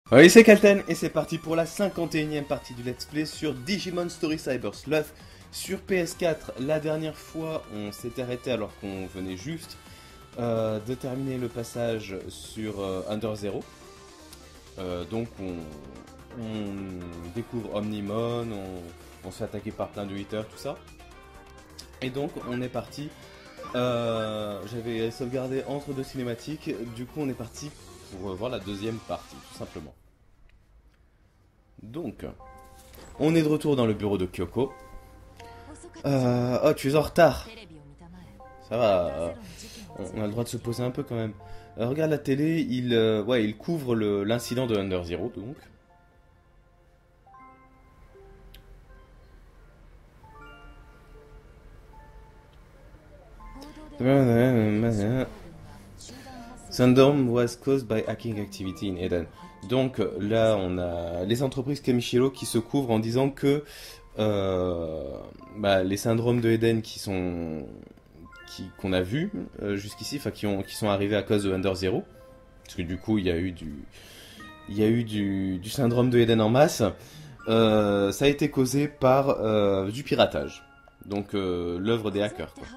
Oui, c'est Kalten et c'est parti pour la 51e partie du Let's Play sur Digimon Story Cyber Sleuth sur PS4. La dernière fois, on s'est arrêté alors qu'on venait juste de terminer le passage sur Under Zero. Donc on découvre Omnimon, on se fait attaquer par plein de hitters, tout ça. Et donc on est parti. J'avais sauvegardé entre deux cinématiques, du coup on est parti pour voir la deuxième partie, tout simplement. Donc, on est de retour dans le bureau de Kyoko. Oh, tu es en retard. Ça va, on a le droit de se poser un peu quand même. Regarde la télé, il couvre l'incident de Under Zero, donc. Syndrome was caused by hacking activity in Eden. Donc là, on a les entreprises Kamishiro qui se couvrent en disant que les syndromes de Eden qu'on a vus jusqu'ici, enfin qui sont arrivés à cause de Under Zero, parce que du coup il y a eu du syndrome de Eden en masse. Ça a été causé par du piratage, donc l'œuvre des hackers, quoi.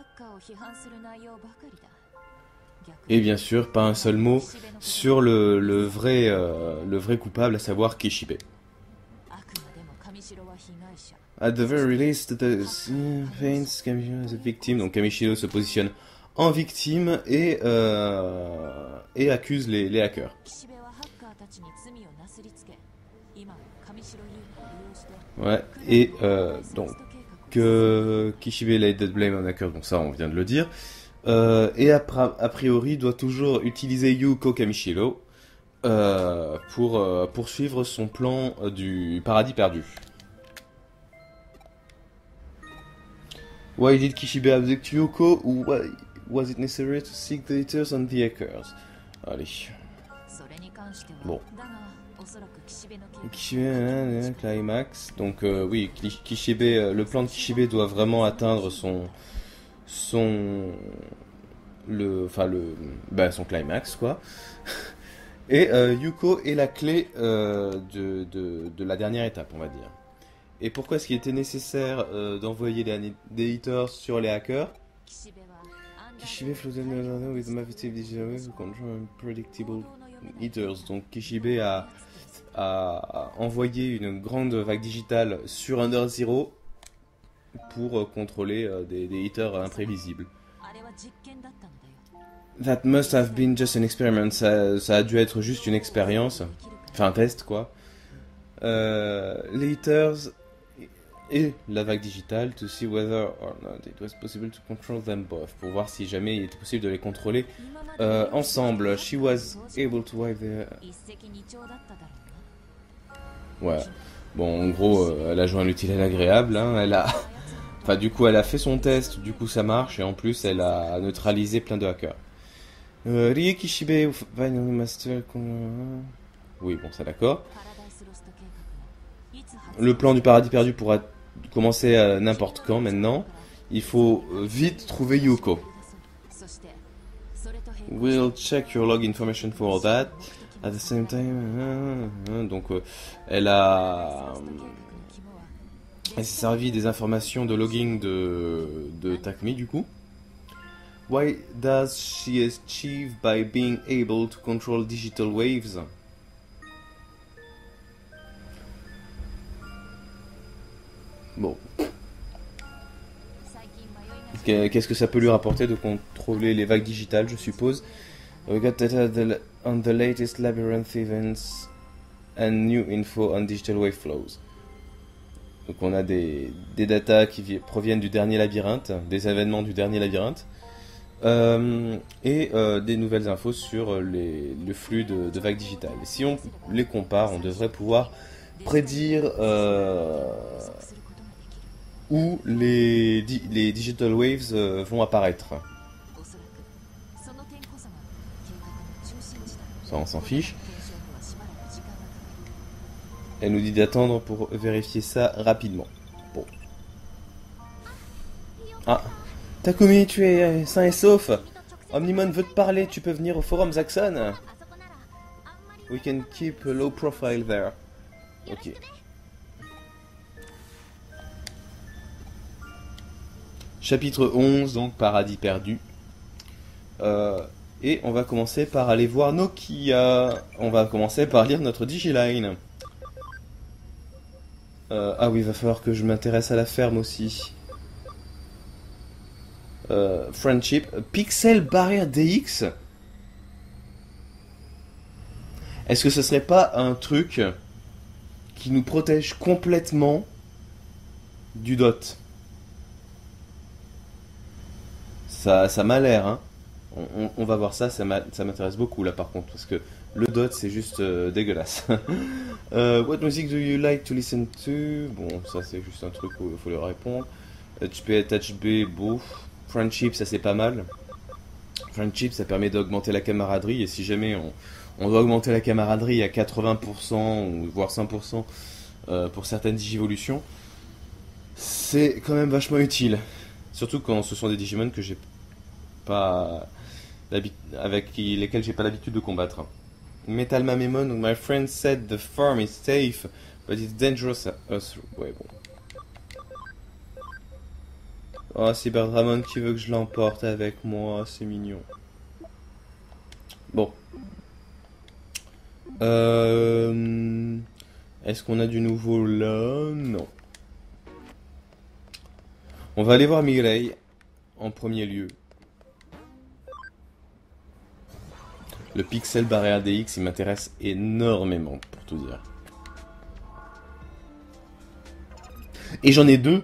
Et bien sûr, pas un seul mot sur le vrai coupable, à savoir Kishibe. At the very least, the paints Kamishiro as a victim. Donc Kamishiro se positionne en victime et accuse les hackers. Ouais, et donc que Kishibe laid the blame on hacker, donc ça on vient de le dire. Et a priori doit toujours utiliser Yuko Kamishiro pour poursuivre son plan du paradis perdu. Why did Kishibe abduct Yuko? Why was it necessary to seek the hitters and the hackers? Allez. Bon. Kishibe, climax. Donc oui, Kishibe, le plan de Kishibe doit vraiment atteindre son climax, quoi. Et Yuko est la clé de la dernière étape, on va dire. Et pourquoi est-ce qu'il était nécessaire d'envoyer des hitters sur les hackers? Kishibe flooded with massive digital waves control unpredictable hitters. Donc Kishibe a envoyé une grande vague digitale sur Under Zero pour contrôler des hitters imprévisibles. That must have been just an experiment. Ça a dû être juste une expérience. Enfin, un test, quoi. Les hitters et la vague digitale, to see whether or not it was possible to control them both. Pour voir si jamais il était possible de les contrôler ensemble. She was able to wipe their... Ouais. Bon, en gros, elle a joué un utile à l'agréable, hein. Enfin, du coup, elle a fait son test, du coup, ça marche, et en plus, elle a neutralisé plein de hackers. Rie Kishibe, Final Master... Oui, bon, ça d'accord. Le plan du paradis perdu pourra commencer à n'importe quand, maintenant. Il faut vite trouver Yuko. We'll check your log information for that. At the same time... Donc, elle s'est servi des informations de logging de Takumi, du coup. Why does she achieve by being able to control digital waves? Bon. Qu'est-ce que ça peut lui rapporter de contrôler les vagues digitales, je suppose? We got data on the latest labyrinth events and new info on digital wave flows. Donc on a des datas qui proviennent du dernier labyrinthe, des événements du dernier labyrinthe, et des nouvelles infos sur le flux de vagues digitales. Et si on les compare, on devrait pouvoir prédire où les digital waves vont apparaître. Ça, on s'en fiche. Elle nous dit d'attendre pour vérifier ça rapidement. Bon. Ah. Takumi, tu es sain et sauf. Omnimon veut te parler, tu peux venir au forum Zaxxon. We can keep a low profile there. Ok. Chapitre 11, donc Paradis perdu. Et on va commencer par aller voir Nokia. On va commencer par lire notre Digiline. Ah oui, il va falloir que je m'intéresse à la ferme aussi. Friendship. Pixel Barrier DX. Est-ce que ce serait pas un truc qui nous protège complètement du dot? Ça m'a l'air, hein. On va voir ça, ça m'intéresse beaucoup là par contre, parce que le dot c'est juste dégueulasse. What music do you like to listen to? Bon, ça c'est juste un truc où il faut leur répondre. HP, Touch B, bouf. Friendship, ça c'est pas mal. Friendship, ça permet d'augmenter la camaraderie, et si jamais on doit augmenter la camaraderie à 80% ou voire 100% pour certaines digivolutions, c'est quand même vachement utile. Surtout quand ce sont des Digimon que j'ai pas avec lesquels j'ai pas l'habitude de combattre. Metal Mamemon, my friend said the farm is safe, but it's dangerous at us. Ouais, bon. Oh, c'est Berdramon qui veut que je l'emporte avec moi, c'est mignon. Bon. Est-ce qu'on a du nouveau là? Non. On va aller voir Mireille en premier lieu. Le Pixel Barrier DX, il m'intéresse énormément, pour tout dire. Et j'en ai deux.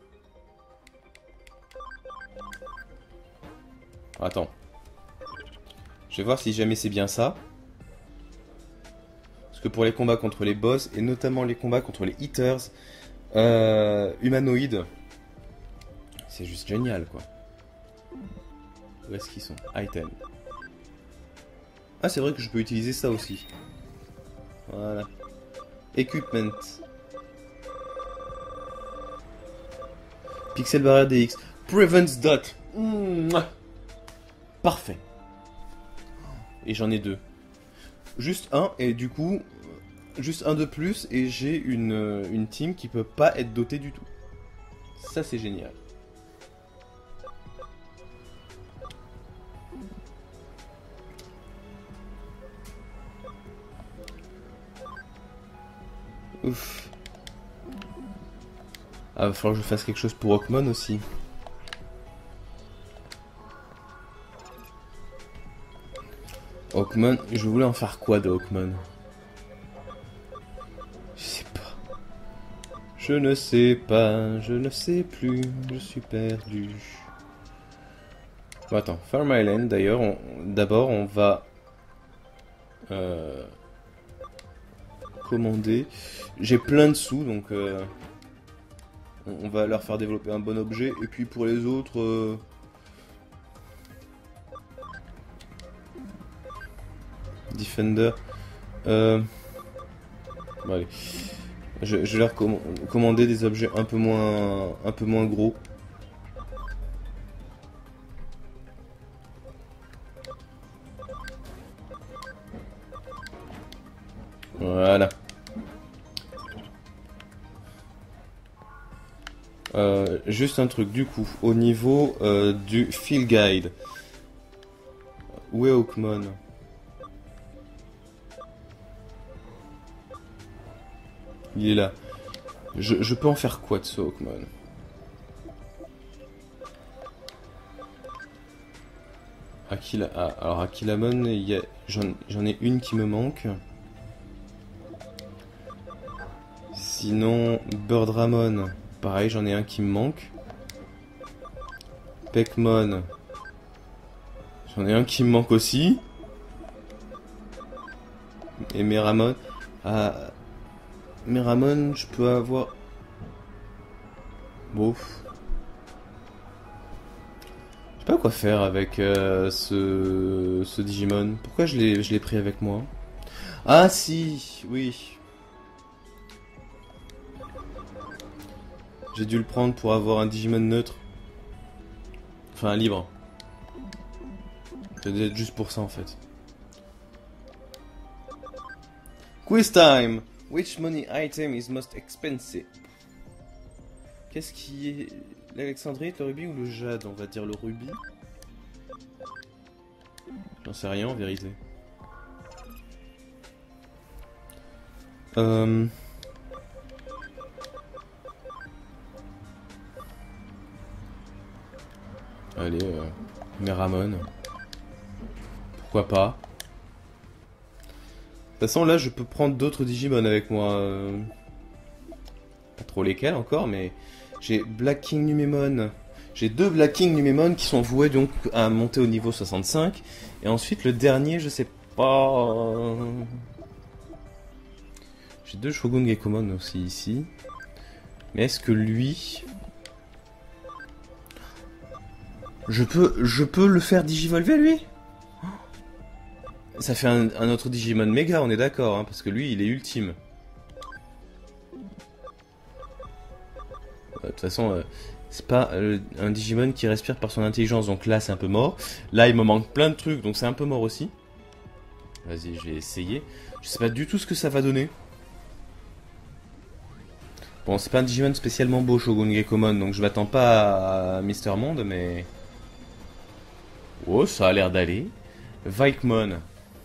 Attends. Je vais voir si jamais c'est bien ça. Parce que pour les combats contre les boss, et notamment les combats contre les hitters humanoïdes, c'est juste génial, quoi. Où est-ce qu'ils sont? Item. Ah, c'est vrai que je peux utiliser ça aussi. Voilà. Equipment. Pixel Barrier DX. Prevents dot. Parfait. Et j'en ai deux. Juste un, et du coup, juste un de plus, et j'ai une team qui peut pas être dotée du tout. Ça, c'est génial. Ouf. Ah, va falloir que je fasse quelque chose pour Hawkmon aussi. Hawkmon, je voulais en faire quoi de Hawkmon? Je sais pas. Je ne sais pas, je ne sais plus, je suis perdu. Bon, attends, Farm Island d'ailleurs, d'abord on va commander. J'ai plein de sous donc on va leur faire développer un bon objet. Et puis pour les autres... Defender. Bon, allez. Je vais leur commander des objets un peu moins gros. Voilà. Juste un truc du coup, au niveau du Field Guide. Où est Hawkmon? Il est là. Je peux en faire quoi de ce Hawkmon? Alors Akilamon, j'en ai une qui me manque. Sinon, Birdramon, pareil, j'en ai un qui me manque. Peckmon, j'en ai un qui me manque aussi. Et Meramon, Meramon, je peux avoir... Bon. Je sais pas quoi faire avec ce Digimon. Pourquoi je l'ai pris avec moi? Ah si, oui. J'ai dû le prendre pour avoir un Digimon neutre. Enfin, un libre. C'est juste pour ça en fait. Quiz time! Which money item is most expensive? Qu'est-ce qui est... L'alexandrite, le rubis ou le jade? On va dire le rubis. J'en sais rien en vérité. Allez, Meramon. Pourquoi pas? De toute façon, là, je peux prendre d'autres Digimon avec moi. Pas trop lesquels encore, mais... J'ai Black King Numemon. J'ai 2 Black King Numemon qui sont voués donc à monter au niveau 65. Et ensuite, le dernier, je sais pas... J'ai 2 Shogun Gekomon aussi ici. Mais est-ce que lui... Je peux le faire digivolver lui? Ça fait un autre Digimon méga, on est d'accord, hein, parce que lui, il est ultime. De toute façon, c'est pas un Digimon qui respire par son intelligence, donc là, c'est un peu mort. Là, il me manque plein de trucs, donc c'est un peu mort aussi. Vas-y, je vais essayer. Je sais pas du tout ce que ça va donner. Bon, c'est pas un Digimon spécialement beau, Shogun Gekomon, donc je m'attends pas à Mister Monde, mais... Oh, ça a l'air d'aller. Vikemon.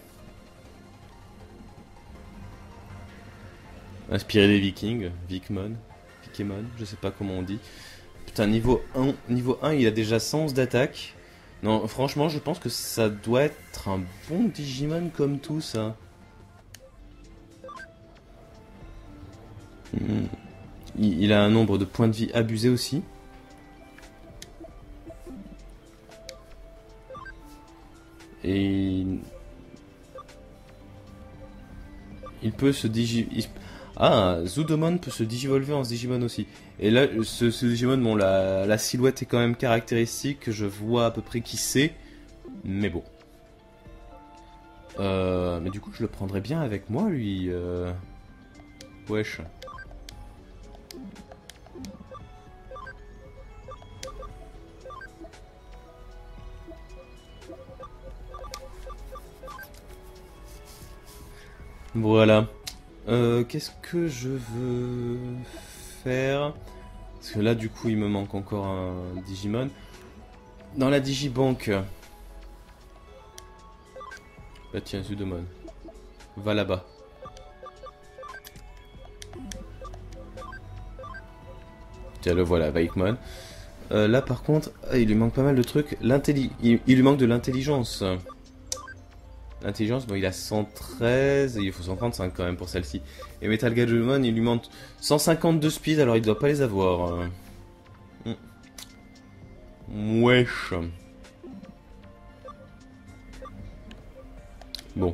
Inspiré des Vikings. Vikemon. Vikemon, je sais pas comment on dit. Putain, niveau 1, il a déjà 111 d'attaque. Non, franchement, je pense que ça doit être un bon Digimon comme tout, ça. Il a un nombre de points de vie abusé aussi. Et... il peut se Ah, Zudomon peut se digivolver en Digimon aussi. Et là, ce Digimon, bon, la silhouette est quand même caractéristique. Je vois à peu près qui c'est. Mais bon. Mais du coup, je le prendrais bien avec moi, lui. Wesh. Voilà. Qu'est-ce que je veux faire? Parce que là, du coup, il me manque encore un Digimon. Dans la Digibank. Bah tiens, Zudomon. Va là-bas. Tiens, le voilà, Vikemon. Là, par contre, il lui manque pas mal de trucs. Il lui manque de l'intelligence. L'intelligence, bon, il a 113, et il faut 135 quand même pour celle-ci. Et Metal Gadgemon, il lui manque 150 de speed, alors il doit pas les avoir. Wesh. Bon.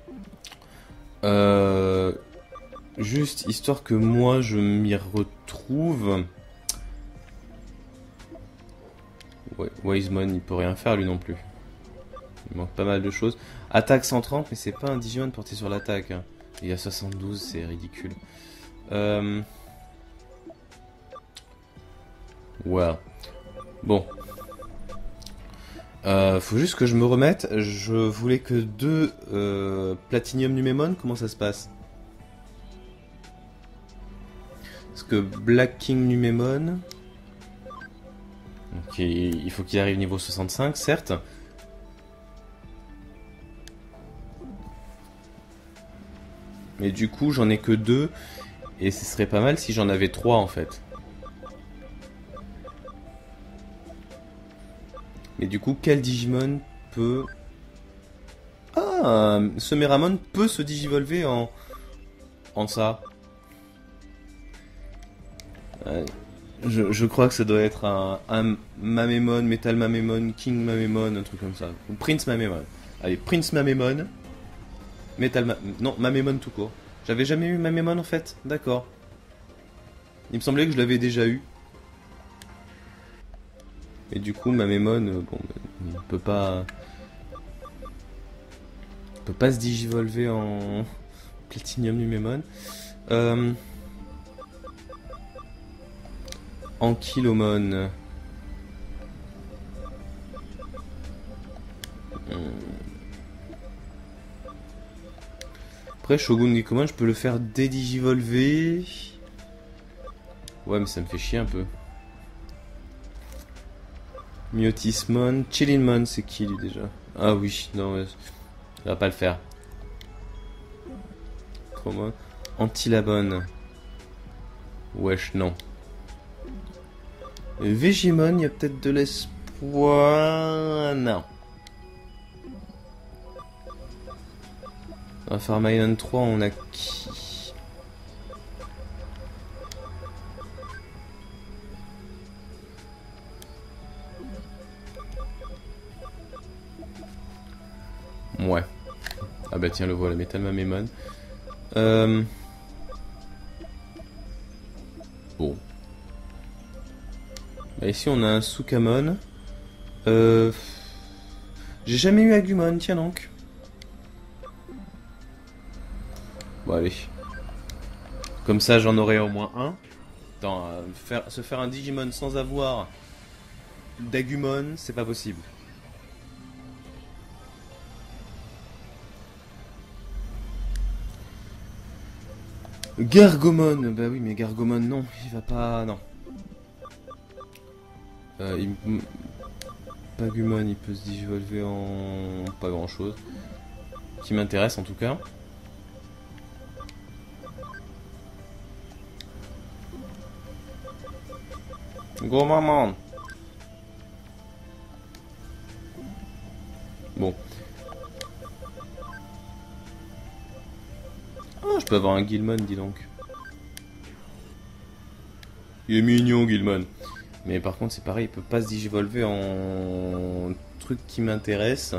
Juste, histoire que moi, je m'y retrouve. Ouais, Wisemon, il peut rien faire, lui non plus. Il manque pas mal de choses. Attaque 130, mais c'est pas un Digimon porté sur l'attaque. Hein. Il y a 72, c'est ridicule. Voilà. Bon. Faut juste que je me remette. Je voulais que 2 Platinum Numemon. Comment ça se passe? Parce que Black King Numemon... Ok, il faut qu'il arrive niveau 65, certes. Mais du coup, j'en ai que 2. Et ce serait pas mal si j'en avais 3 en fait. Mais du coup, quel Digimon peut... Ah, ce Meramon peut se digivolver en ça. Je crois que ça doit être un Mamemon, Metal Mamemon, King Mamemon, un truc comme ça. Ou Prince Mamemon. Allez, Prince Mamemon. Non, Mamemon tout court. J'avais jamais eu Mamemon en fait. D'accord. Il me semblait que je l'avais déjà eu. Et du coup, Mamemon, bon, il peut pas... Il peut pas se digivolver en Platinum Numemon. Ankylomon. Après, Shogun Gekomon, je peux le faire dédigivolver. Ouais, mais ça me fait chier un peu. Myotismon, Chillinmon, c'est qui lui déjà? Ah oui, non, ouais, ça va pas le faire. Chromon, Antilabone. Wesh, non. Végimon, il y a peut-être de l'espoir. Non. Dans Pharmaeon 3, on a qui? Ouais. Ah bah tiens, le voilà, Metalmamemon. Bon. Bah ici, on a un Sukamon. J'ai jamais eu Agumon, tiens donc. Bon, allez. Comme ça, j'en aurai au moins un. Attends, se faire un Digimon sans avoir d'Agumon, c'est pas possible. Gargomon, bah oui, mais Gargomon, non, il va pas, non. Pagumon, il peut se digivolver en pas grand chose. Qui m'intéresse en tout cas. Go maman. Bon. Ah, je peux avoir un Guilmon, dis donc. Il est mignon, Guilmon. Mais par contre, c'est pareil, il peut pas se digivolver en truc qui m'intéresse.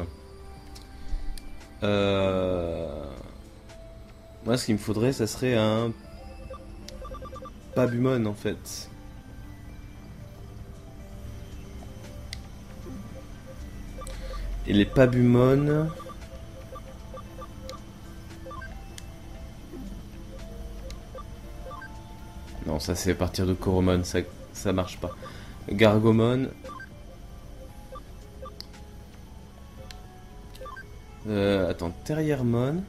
Moi, ce qu'il me faudrait, ça serait un Pabumon en fait. Et les Pabumon. Non, ça c'est à partir de Koromon, ça marche pas. Gargomon. Attends, Terriermon.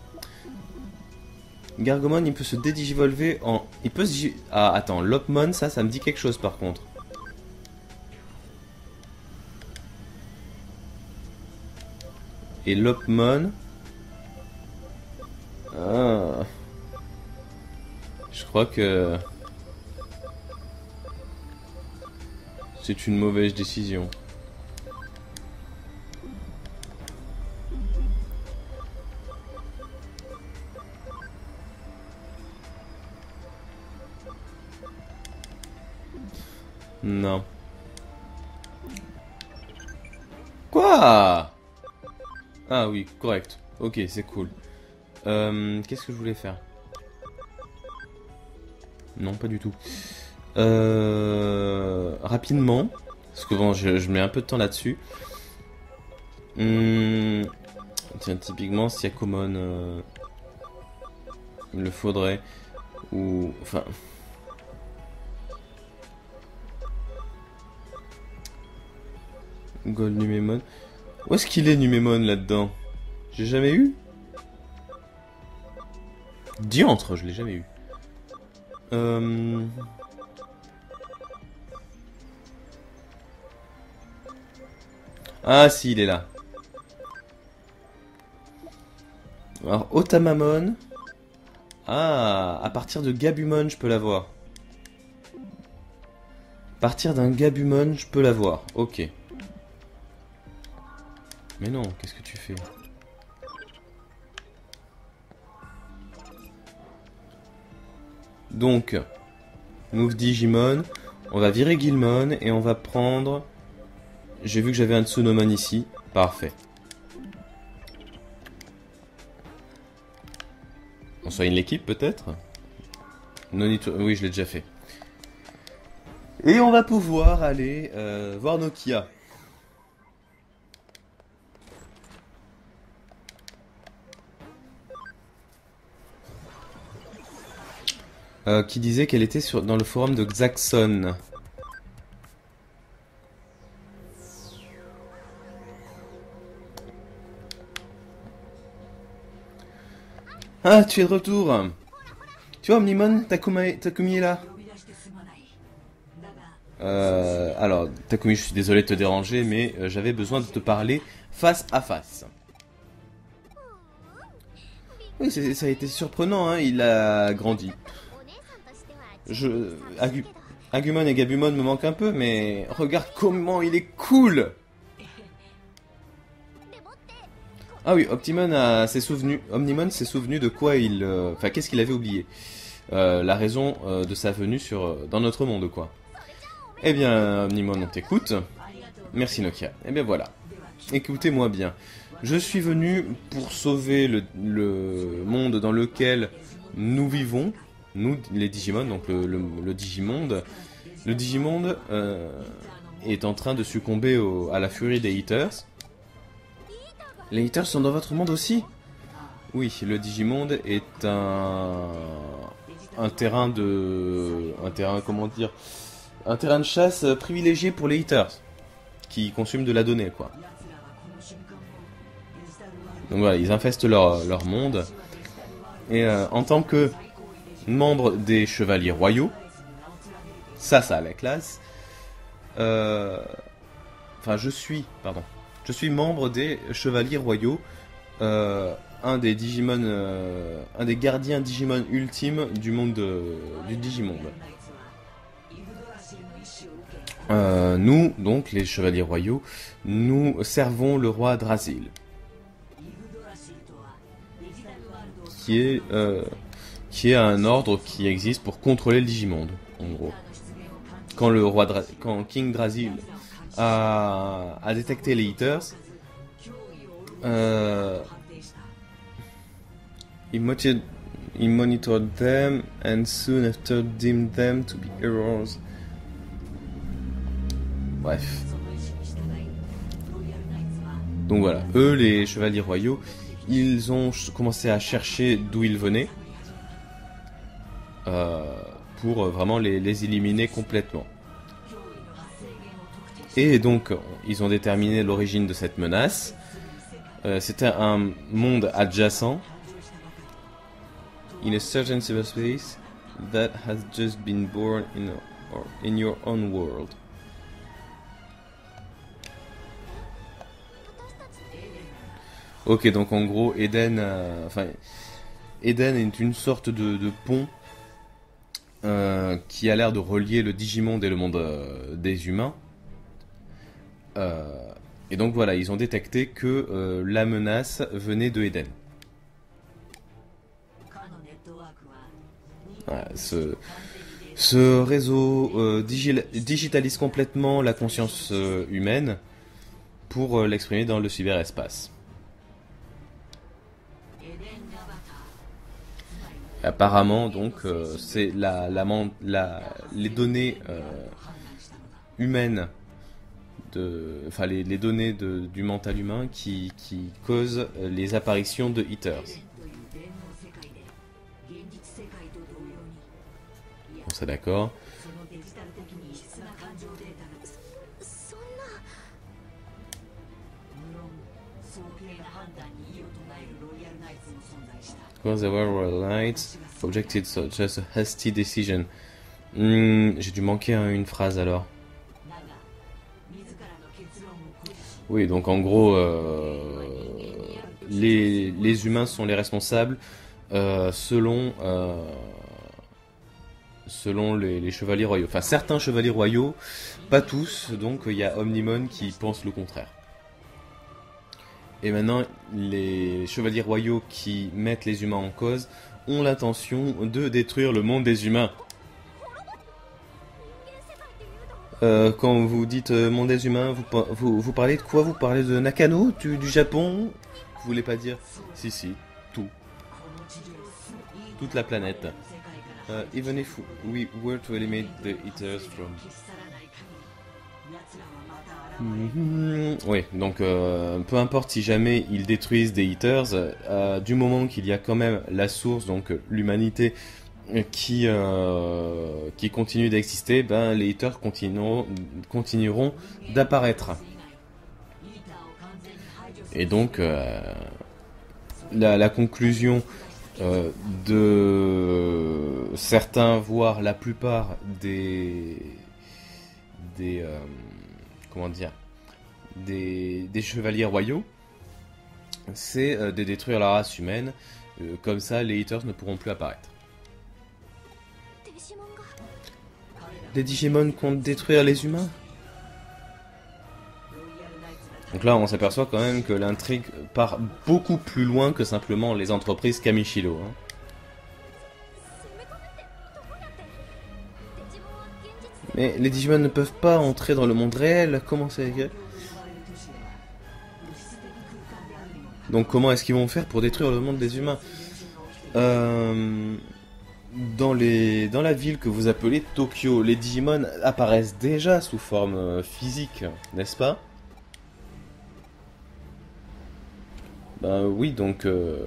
Gargomon, il peut se dédigivolver en... Il peut se... Ah, attends, Lopmon, ça me dit quelque chose par contre. Et Lopmon... Ah... Je crois que... C'est une mauvaise décision. Non. Quoi? Ah oui, correct. Ok, c'est cool. Qu'est-ce que je voulais faire? Non, pas du tout. Rapidement, parce que bon, je mets un peu de temps là-dessus. Tiens, typiquement, Siakomon, il me le faudrait. Ou... Enfin... Gold Numemon. Où est-ce qu'il est Numemon là-dedans? J'ai jamais eu? Diantre, je l'ai jamais eu. Ah si, il est là. Alors, Otamamon. Ah, à partir de Gabumon, je peux l'avoir. À partir d'un Gabumon, je peux l'avoir. Ok. Mais non, qu'est-ce que tu fais? Donc, move Digimon. On va virer Guilmon et on va prendre... J'ai vu que j'avais un Tsunomon ici. Parfait. On soigne l'équipe peut-être? Oui, je l'ai déjà fait. Et on va pouvoir aller voir Nokia. Qui disait qu'elle était dans le forum de Xaxon. Ah, tu es de retour. Tu vois, Omnimon, Takumi est là. Alors, Takumi, je suis désolé de te déranger, mais j'avais besoin de te parler face à face. Oui, ça a été surprenant, hein, il a grandi. Agumon et Gabumon me manquent un peu, mais regarde comment il est cool. Ah oui, Omnimon s'est souvenu de quoi il... Enfin, qu'est-ce qu'il avait oublié. La raison de sa venue dans notre monde, quoi. Eh bien, Omnimon, on t'écoute. Merci Nokia. Eh bien voilà. Écoutez-moi bien. Je suis venu pour sauver le monde dans lequel nous vivons. Nous, les Digimon, donc le Digimonde. Le Digimonde est en train de succomber à la furie des Eaters. Les Eaters sont dans votre monde aussi? Oui, le Digimonde est un terrain comment dire, un terrain de chasse privilégié pour les Eaters, qui consument de la donnée, quoi. Donc voilà, ils infestent leur monde. Et en tant que membre des Chevaliers Royaux, ça a la classe. Enfin, je suis membre des Chevaliers Royaux, un des Digimon, un des gardiens Digimon ultimes du monde du Digimonde. Nous, donc, les Chevaliers Royaux, nous servons le roi Drasil, qui est un ordre qui existe pour contrôler le Digimonde, en gros. Quand King Drasil a détecté les Eaters, he monitored them and soon after deemed them to be errors. Bref. Donc voilà, eux, les Chevaliers Royaux, ils ont commencé à chercher d'où ils venaient pour vraiment les éliminer complètement. Et donc, ils ont déterminé l'origine de cette menace. C'était un monde adjacent. In a certain cyberspace that has just been born in your own world. Ok, donc en gros, Eden est une sorte de pont qui a l'air de relier le Digimonde et le monde des humains. Et donc voilà, ils ont détecté que la menace venait de Eden. Voilà, ce réseau digitalise complètement la conscience humaine pour l'exprimer dans le cyberespace. Apparemment, donc, c'est les données humaines, les données du mental humain qui causent les apparitions de Eaters. Bon, c'est d'accord. Because there were lights objected such as a hasty decision. J'ai dû manquer une phrase alors. Oui, donc en gros, les humains sont les responsables selon les chevaliers royaux. Enfin, certains chevaliers royaux, pas tous, donc il y a Omnimon qui pense le contraire. Et maintenant, les chevaliers royaux qui mettent les humains en cause ont l'intention de détruire le monde des humains. Quand vous dites monde des humains, vous parlez de quoi? Vous parlez de Nakano, du Japon? Vous voulez pas dire? Si, tout. Toute la planète. Even if we were to eliminate the Eaters from... Oui, donc peu importe si jamais ils détruisent des Eaters, du moment qu'il y a quand même la source, donc l'humanité qui continue d'exister, ben les Eaters continueront d'apparaître. Et donc la conclusion euh, de certains, voire la plupart des comment dire, des chevaliers royaux, c'est de détruire la race humaine. Comme ça, les haters ne pourront plus apparaître. Les Digimon comptent détruire les humains? Donc là, on s'aperçoit quand même que l'intrigue part beaucoup plus loin que simplement les entreprises Kamishilo. Hein. Mais les Digimon ne peuvent pas entrer dans le monde réel. Comment c'est? Donc comment est-ce qu'ils vont faire pour détruire le monde des humains? Dans la ville que vous appelez Tokyo, les Digimon apparaissent déjà sous forme physique, n'est-ce pas? Bah oui, donc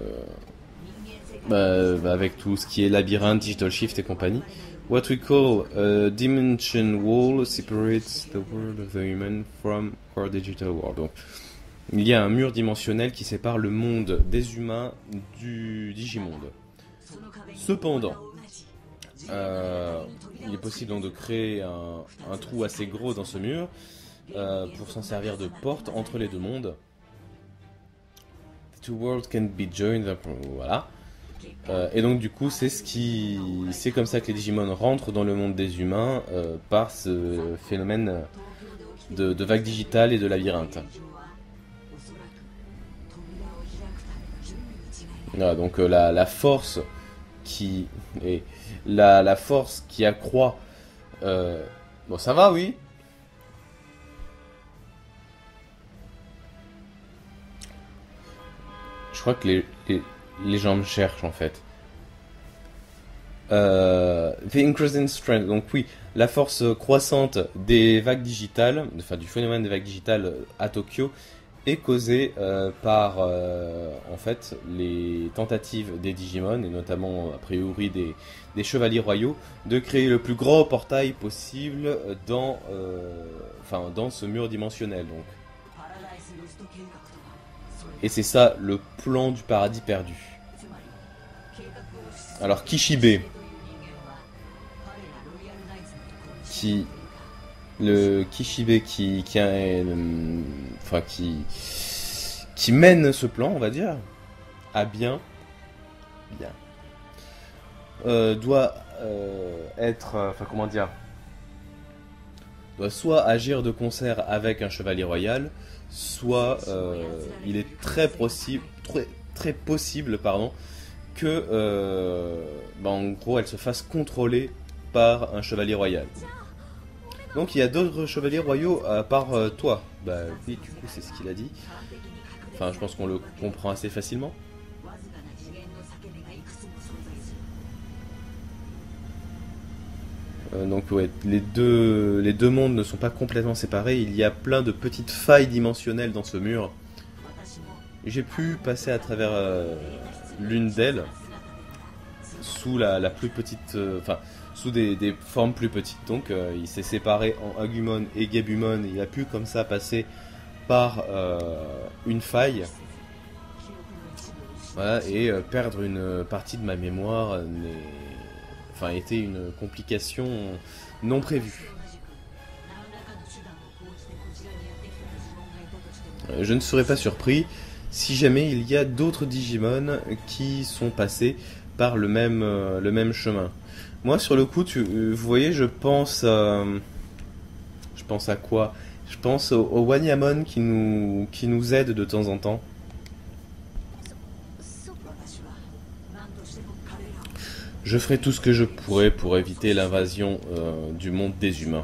avec tout ce qui est labyrinthe, digital shift et compagnie. What we call a dimension wall separates the world of the human from our digital world. Donc, il y a un mur dimensionnel qui sépare le monde des humains du Digimonde. Cependant, il est possible donc de créer un trou assez gros dans ce mur pour s'en servir de porte entre les deux mondes. The two worlds can be joined. Voilà. Et donc du coup, c'est comme ça que les Digimon rentrent dans le monde des humains par ce phénomène de vague digitale et de labyrinthe. Voilà, donc la force qui est la force qui accroît. Bon, ça va, oui. Je crois que les gens me cherchent en fait. The increasing strength. Donc oui, la force croissante des vagues digitales, enfin du phénomène des vagues digitales à Tokyo, est causée par en fait les tentatives des Digimon et notamment a priori des chevaliers royaux de créer le plus grand portail possible dans ce mur dimensionnel. Donc. Et c'est ça le plan du paradis perdu. Alors Kishibe, qui mène ce plan, on va dire, doit doit soit agir de concert avec un chevalier royal, soit il est très possible que en gros elle se fasse contrôler par un chevalier royal. Donc il y a d'autres chevaliers royaux à part toi. Bah oui, du coup c'est ce qu'il a dit. Enfin je pense qu'on le comprend assez facilement. Donc ouais, les deux mondes ne sont pas complètement séparés, il y a plein de petites failles dimensionnelles dans ce mur. J'ai pu passer à travers l'une d'elles, sous la plus petite, sous des formes plus petites. Donc il s'est séparé en Agumon et Gabumon, et il a pu comme ça passer par une faille. Voilà, et perdre une partie de ma mémoire était une complication non prévue. Je ne serais pas surpris si jamais il y a d'autres Digimon qui sont passés par le même chemin. Moi, sur le coup, vous voyez, je pense à quoi? Je pense au Wanyamon qui nous aide de temps en temps. Je ferai tout ce que je pourrai pour éviter l'invasion du monde des humains.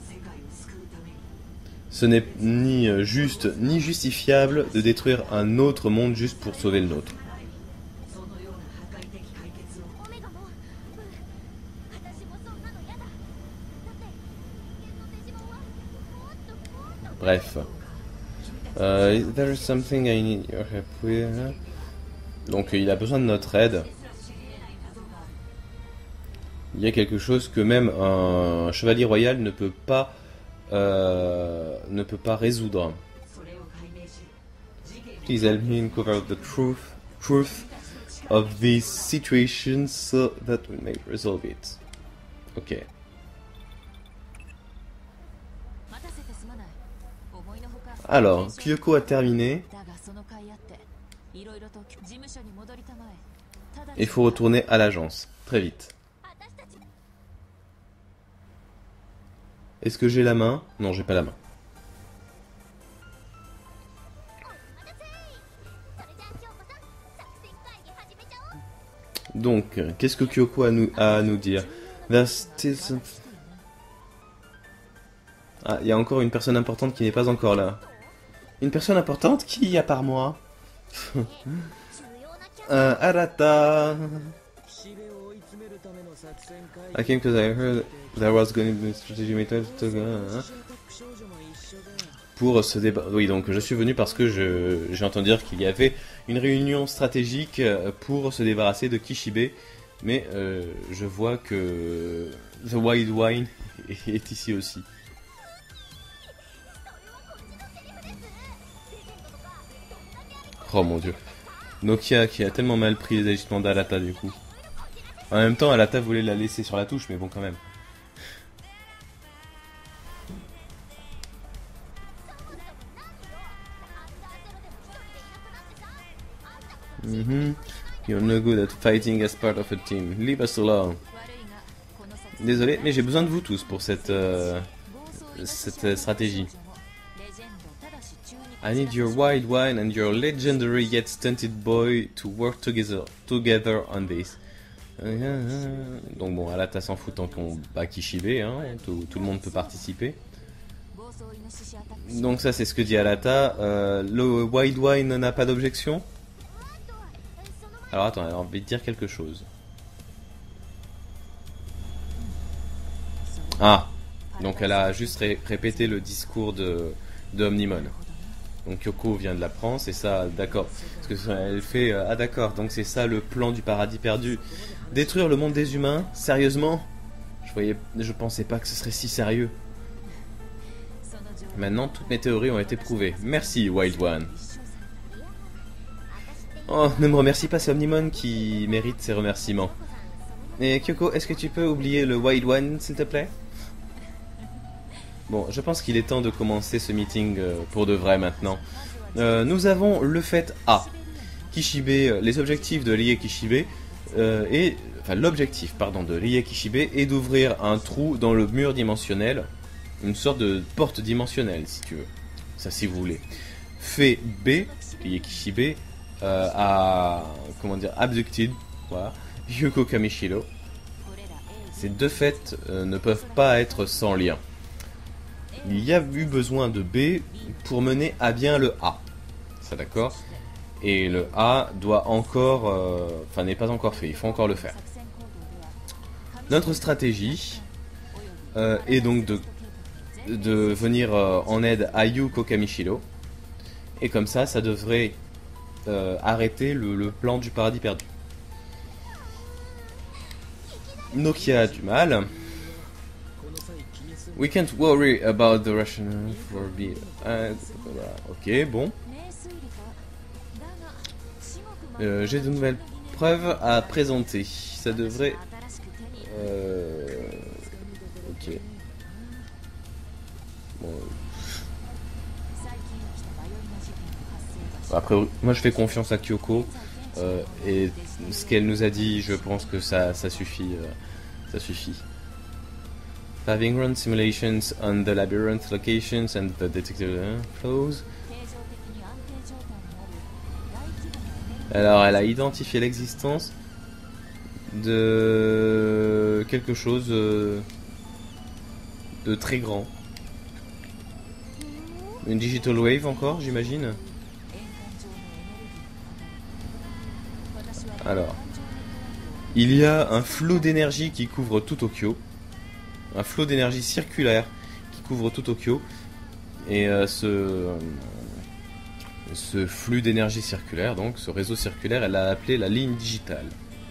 Ce n'est ni juste ni justifiable de détruire un autre monde juste pour sauver le nôtre. Bref. There is something I need your help with. Donc il a besoin de notre aide. Il y a quelque chose que même un chevalier royal ne peut pas résoudre. Please help me uncover the truth. of these situations so that we may resolve it. Ok. Alors, Kyoko a terminé. Il faut retourner à l'agence, très vite. Est-ce que j'ai la main? Non, j'ai pas la main. Donc, qu'est-ce que Kyoko a à nous dire? There's still some... Ah, il y a encore une personne importante qui n'est pas encore là. Une personne importante? Qui, à part moi? Arata. I came because I heard there was going to be a strategy method pour se débarrasser. Oui, donc je suis venu parce que j'ai entendu dire qu'il y avait une réunion stratégique pour se débarrasser de Kishibe, mais je vois que The Wild Wine est ici aussi. Oh mon dieu. Nokia qui a tellement mal pris les agissements d'Alata du coup. En même temps, Alata voulait la laisser sur la touche, mais bon quand même. You're no good at fighting as part of a team. Leave us alone. Désolé, mais j'ai besoin de vous tous pour cette stratégie. I need your wild wine and your legendary yet stunted boy to work together on this. Donc bon, Alata s'en fout tant qu'on bat Kishibe, hein, tout le monde peut participer. Donc ça c'est ce que dit Alata. Le wild wine n'a pas d'objection. Alors attends, elle a envie de dire quelque chose. Ah, donc elle a juste répété le discours de Omnimon. Donc Kyoko vient de l'apprendre, c'est ça, d'accord. Parce que elle fait, ah d'accord, donc c'est ça le plan du paradis perdu. Détruire le monde des humains, sérieusement? Je pensais pas que ce serait si sérieux. Maintenant, toutes mes théories ont été prouvées. Merci, Wild One. Oh, ne me remercie pas, c'est Omnimon qui mérite ces remerciements. Et Kyoko, est-ce que tu peux oublier le Wild One, s'il te plaît? Bon, je pense qu'il est temps de commencer ce meeting pour de vrai maintenant. Nous avons le fait A. Kishibe, les objectifs de Rie Kishibe, l'objectif, de Rie Kishibe est d'ouvrir un trou dans le mur dimensionnel, une sorte de porte dimensionnelle, si tu veux. Ça, si vous voulez. Fait B, Rie Kishibe, a, abducted, voilà, Yuko Kamishiro. Ces deux faits ne peuvent pas être sans lien. Il y a eu besoin de B pour mener à bien le A. Ça d'accord? Et le A doit encore... n'est pas encore fait, il faut encore le faire. Notre stratégie est donc de venir en aide à Yuko Kamishiro. Et comme ça devrait arrêter le plan du paradis perdu. Nokia a du mal. We can't worry about the rationale for B. Ok, bon. J'ai de nouvelles preuves à présenter. Ça devrait... Ok. Bon. Après, moi je fais confiance à Kyoko. Et ce qu'elle nous a dit, je pense que ça suffit. Ça suffit. Having run simulations on the labyrinth locations and the detected flows. Alors, elle a identifié l'existence de quelque chose de très grand. Une digital wave encore, j'imagine. Alors, il y a un flot d'énergie qui couvre tout Tokyo. Un flot d'énergie circulaire qui couvre tout Tokyo. Et ce flux d'énergie circulaire, donc ce réseau circulaire, elle l'a appelé la ligne digitale.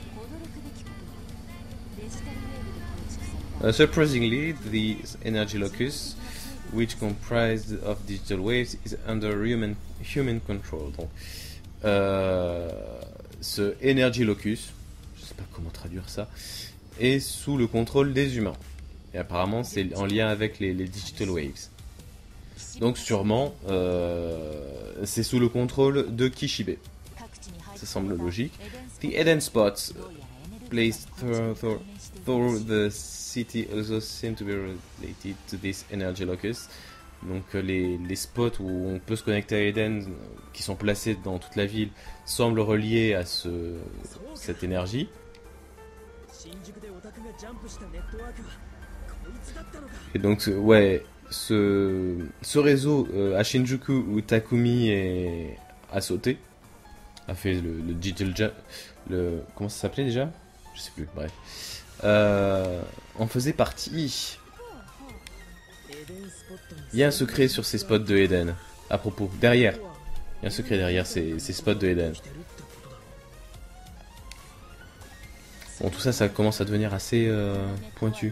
Surprisingly, the energy locus, which comprised of digital waves, is under human control. Donc, ce Energy Locus, je sais pas comment traduire ça, est sous le contrôle des humains. Et apparemment c'est en lien avec les Digital Waves. Donc sûrement c'est sous le contrôle de Kishibe. Ça semble logique. The Eden spots placed through the city also seem to be related to this Energy Locus. Donc les spots où on peut se connecter à Eden, qui sont placés dans toute la ville, semblent reliés à cette énergie. Et donc ouais, ce réseau à Shinjuku où Takumi a sauté, a fait le digital jump, comment ça s'appelait déjà? Je sais plus, bref. En faisait partie. Il y a un secret sur ces spots de Eden. À propos, derrière. Il y a un secret derrière ces spots de Eden. Bon, tout ça, ça commence à devenir assez pointu.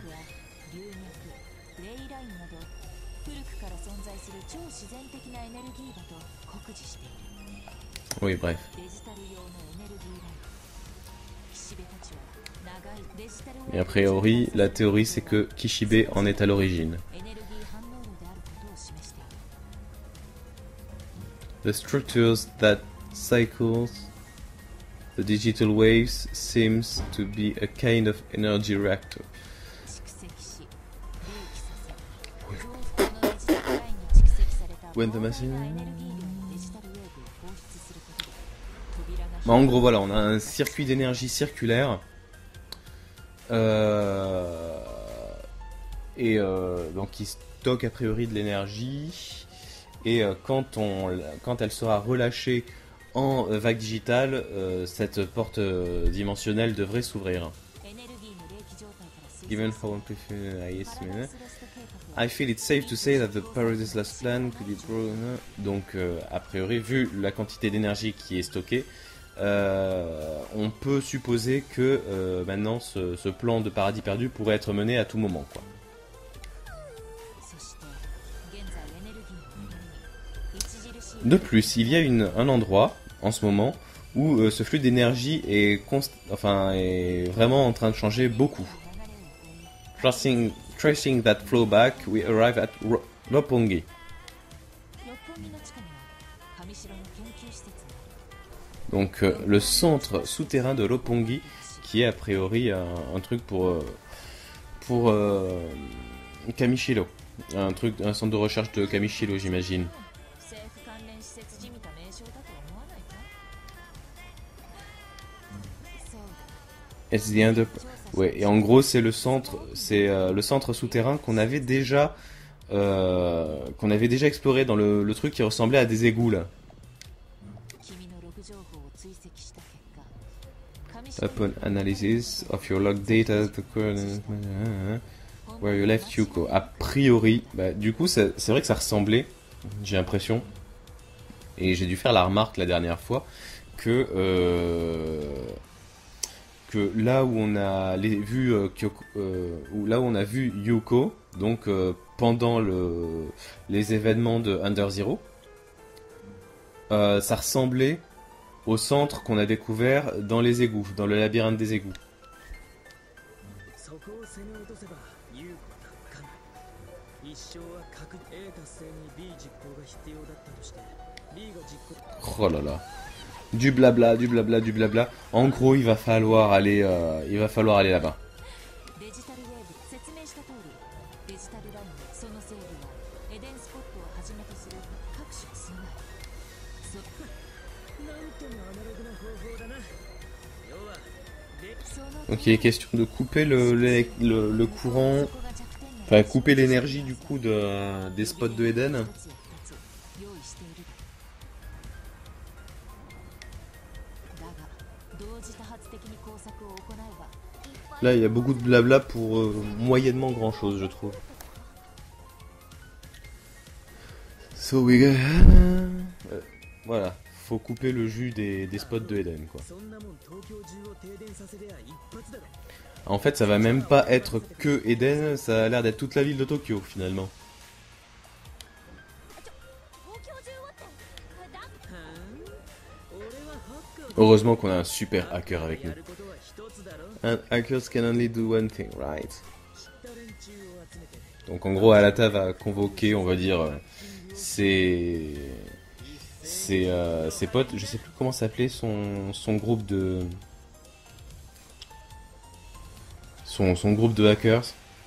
Oui, bref. Et a priori, la théorie c'est que Kishibe en est à l'origine. The structures that cycles the digital waves seems to be a kind of energy reactor. When the machine... En gros voilà, on a un circuit d'énergie circulaire. Donc qui stocke a priori de l'énergie. Et quand elle sera relâchée en vague digitale, cette porte dimensionnelle devrait s'ouvrir. Given how I feel it's safe to say that the Paradise Lost plan could be broken. Donc a priori, vu la quantité d'énergie qui est stockée, on peut supposer que maintenant ce plan de paradis perdu pourrait être mené à tout moment, quoi. De plus, il y a un endroit en ce moment où ce flux d'énergie est vraiment en train de changer beaucoup. Tracing that flow back, we arrive at Roppongi. Donc le centre souterrain de Roppongi, qui est a priori un truc pour Kamishiro, un centre de recherche de Kamishiro, j'imagine. Ouais, et en gros c'est le centre souterrain qu'on avait déjà exploré dans le truc qui ressemblait à des égouts là. Upon analysis of your log data, the current where you left Yuko. A priori, du coup c'est vrai que ça ressemblait, j'ai l'impression, et j'ai dû faire la remarque la dernière fois que là où on a vu là où on a vu Yuko, donc pendant les événements de Under Zero, ça ressemblait au centre qu'on a découvert dans les égouts, dans le labyrinthe des égouts. Oh là là. Du blabla. En gros, il va falloir aller là-bas. Donc il est question de couper le courant, enfin couper l'énergie du coup des spots de Eden. Là il y a beaucoup de blabla pour moyennement grand chose, je trouve. So we got... voilà, faut couper le jus des spots de Eden, quoi. En fait, ça va même pas être que Eden, ça a l'air d'être toute la ville de Tokyo, finalement. Heureusement qu'on a un super hacker avec nous. And hackers can only do one thing, right? Donc en gros, Alata va convoquer, on va dire, ses potes. Je sais plus comment s'appelait son groupe de... Son groupe de hackers.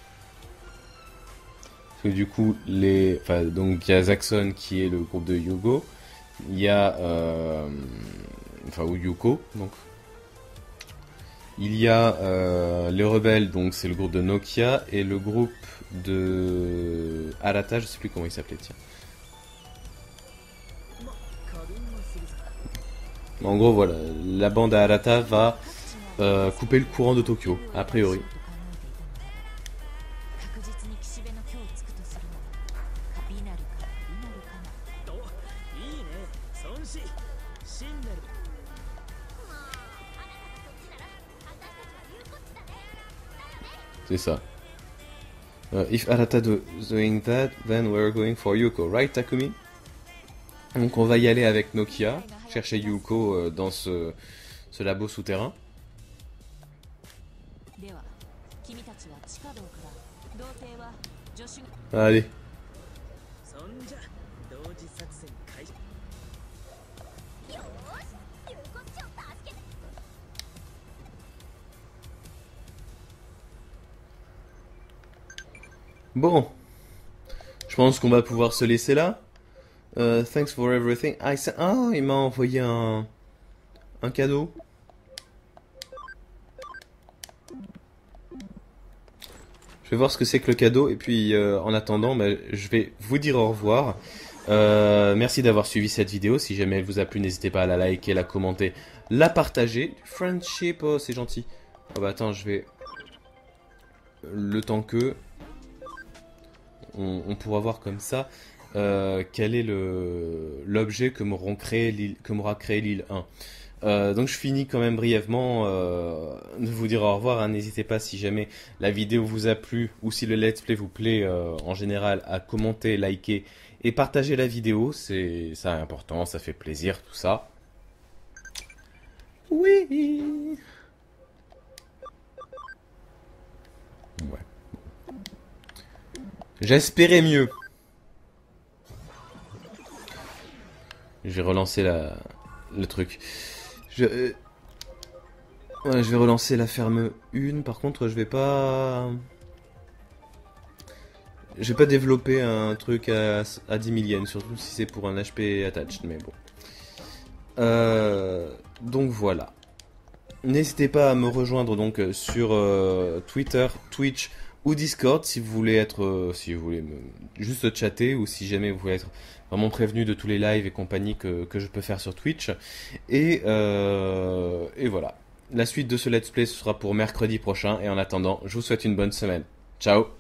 Parce que du coup, donc il y a Zaxxon qui est le groupe de Yugo. Il y a... ou Yuko, donc. Il y a les rebelles, donc c'est le groupe de Nokia. Et le groupe de Arata, je sais plus comment il s'appelait, tiens. En gros, voilà, la bande à Arata va couper le courant de Tokyo, a priori. C'est ça. If Arata doing that, then we're going for Yuko, right Takumi? Donc on va y aller avec Nokia, chercher Yuko dans ce labo souterrain. Allez. Bon, je pense qu'on va pouvoir se laisser là. Thanks for everything. Ah, il m'a envoyé un cadeau. Je vais voir ce que c'est que le cadeau et puis en attendant, je vais vous dire au revoir. Merci d'avoir suivi cette vidéo. Si jamais elle vous a plu, n'hésitez pas à la liker, la commenter, la partager. Friendship, oh c'est gentil. Oh bah attends, je vais... Le temps que... On pourra voir comme ça quel est l'objet que m'aura créé l'île 1. Donc je finis quand même brièvement de vous dire au revoir. Hein. N'hésitez pas si jamais la vidéo vous a plu ou si le let's play vous plaît en général à commenter, liker et partager la vidéo. C'est important, ça fait plaisir tout ça. Oui. Ouais. J'espérais mieux. Je vais relancer le truc. Je vais relancer la ferme 1. Par contre, je vais pas développer un truc à 10 000 yens, surtout si c'est pour un HP attached, mais bon. Donc voilà. N'hésitez pas à me rejoindre donc sur Twitter, Twitch ou Discord si vous voulez juste chatter ou si jamais vous voulez être vraiment prévenu de tous les lives et compagnie que je peux faire sur Twitch. Et voilà. La suite de ce let's play ce sera pour mercredi prochain et en attendant, je vous souhaite une bonne semaine. Ciao.